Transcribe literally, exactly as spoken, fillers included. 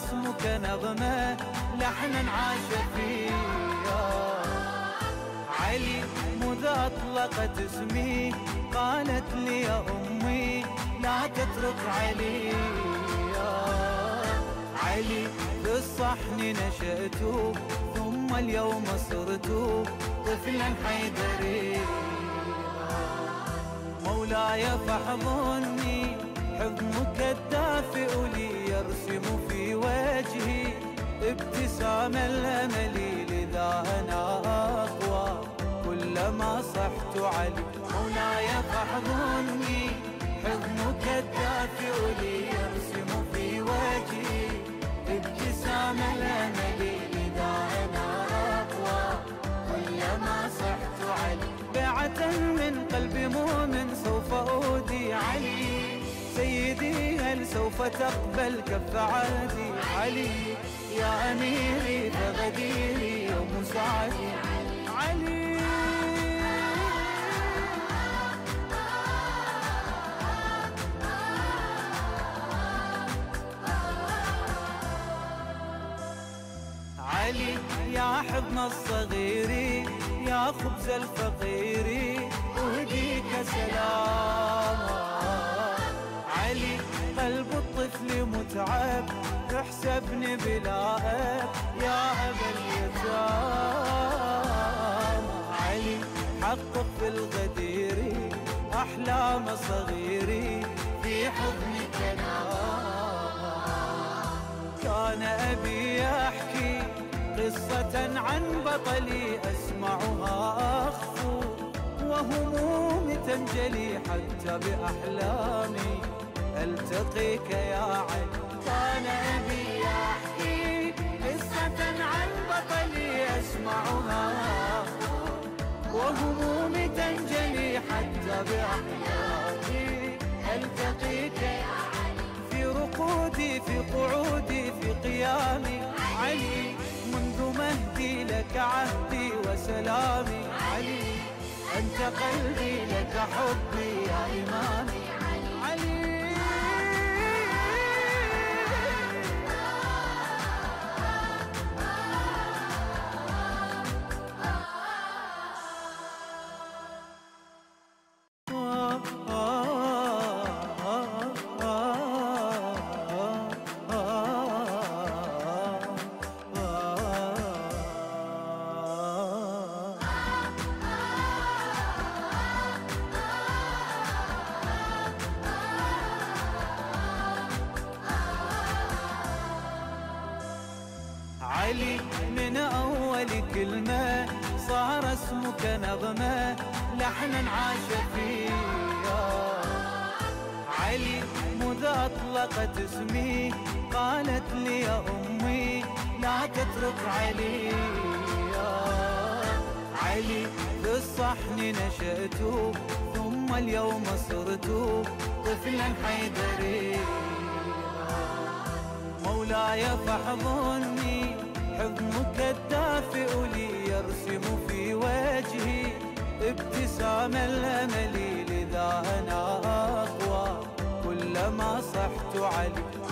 اسمك نغمة لحنا عاش فيها. علي مذ أطلقت اسمي قالت لي يا أمي لا تترك علي. علي في الصحن نشأت ثم اليوم صرت طفلا حيدري. مولاي فاحضني حضنك الدافئ لي يرسم في وجهي ابتسام الأمل، لذا أنا أقوى كلما صحت علي. مولاي فاحضني حضنك الدافئ لي يرسم في وجهي ابتسام الأمل، لذا أنا أقوى كلما صحت علي. بيعة من قلب مؤمن سوف أودي علي، سيدي هل سوف تقبل كف عادي علي. يا أميري فغديري يوم سعدي علي. علي يا حضن الصغير يا خبز الفقير أهديك سلاما. علي قلب الطفل متعب احسبني بلا أب يا أبا اليتامى. علي حقق في الغدير أحلام صغيري في حضنك نام. كان أبي يحكي قصة عن بطلي أسمعها أخفو وهمومي تنجلي حتى بأحلامي ألتقيك يا علي. كان أبي يحكي قصة عن بطلي أسمعها وهمومي تنجلي حتى بأحلامي ألتقيك يا علي. في رقودي في قعودي في قيامي علي، منذ مهدي لك عهدي وسلامي علي. أنت قلبي لك حبي يا إمامي علي. علي من أول كلمة صار اسمك نغمة لحنا عاش فيها. علي مذ أطلقت اسمي قالت لي يا أمي لا تترك علي. علي في الصحن نشأت ثم اليوم صرت طفلا حيدري. مولاي فاحضني حضنك الدافئ لي يرسم في وجهي ابتسام الأمل، لذا أنا أقوى كلما صحت علي.